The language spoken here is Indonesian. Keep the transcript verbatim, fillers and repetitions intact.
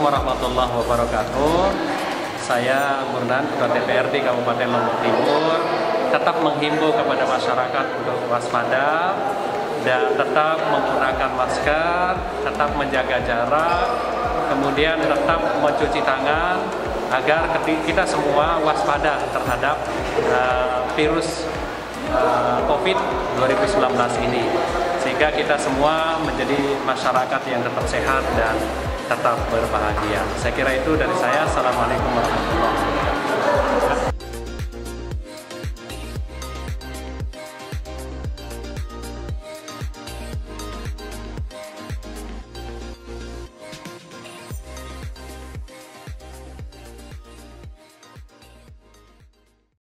warahmatullahi wabarakatuh. Saya Murnan, Ketua D P R D Kabupaten Lombok Timur, tetap menghimbau kepada masyarakat untuk waspada dan tetap menggunakan masker, tetap menjaga jarak, kemudian tetap mencuci tangan agar kita semua waspada terhadap uh, virus uh, COVID dua ribu sembilan belas ini, sehingga kita semua menjadi masyarakat yang tetap sehat dan tetap berbahagia. Saya kira itu dari saya. Assalamualaikum warahmatullahi wabarakatuh.